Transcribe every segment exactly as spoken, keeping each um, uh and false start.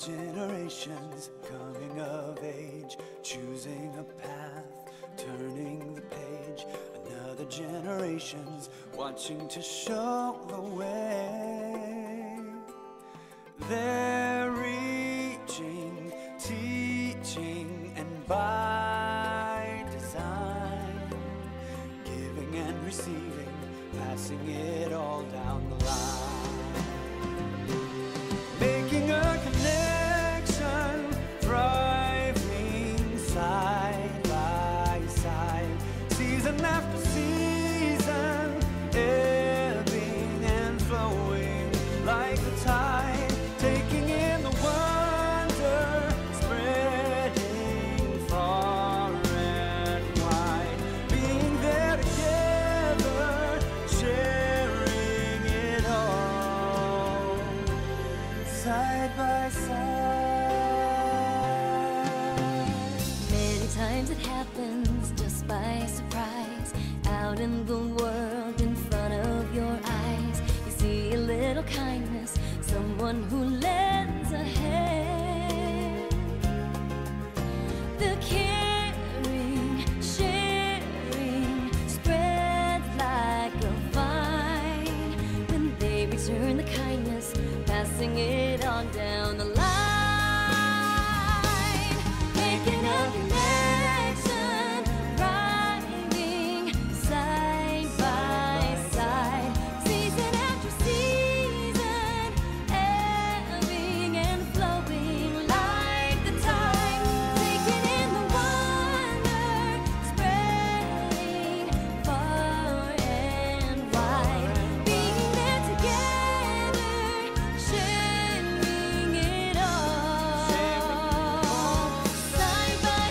generations coming of age, choosing a path, turning the page. Another generation's watching to show the way. They're reaching, teaching, and by design, giving and receiving, passing it all down the line. Making a connection, thriving side by side, season after season, ebbing and flowing like the tide, taking in the wonder, spreading far and wide, being there together, sharing it all, side by side. Many times it happens just by surprise, out in the world in front of your eyes. You see a little kindness, someone who lends a hand. The caring, sharing spreads like a vine. When they return the kindness, passing it on down the line. Making a connection, riding side by side, season after season, ebbing and flowing like the tide, taking in the wonder, spreading far and wide, being there together, sharing it all, side by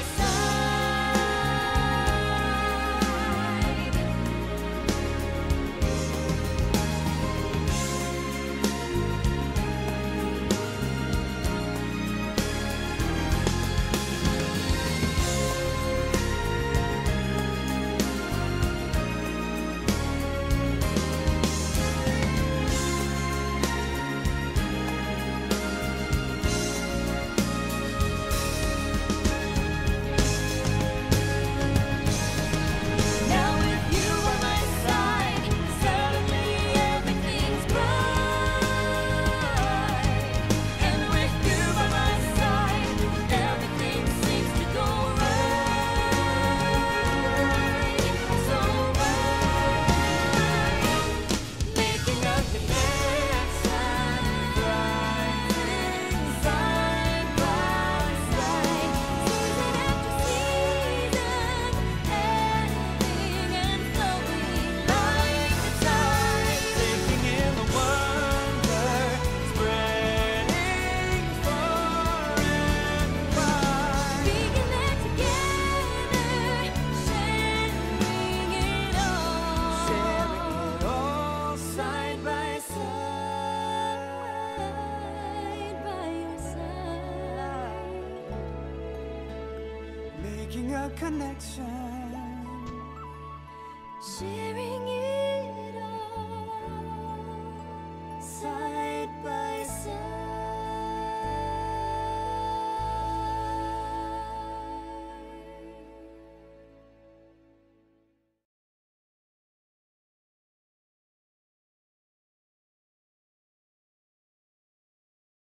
Now with you on my side, suddenly everything's bright. And with you by my side, everything seems to go right. So right, making a connection, thriving side by side, season after season, ebbing and flowing like the tide, Taking in the wonder, spreading far and wide, being there together, sharing it all, sharing it all side by side by your side. side. Making a connection.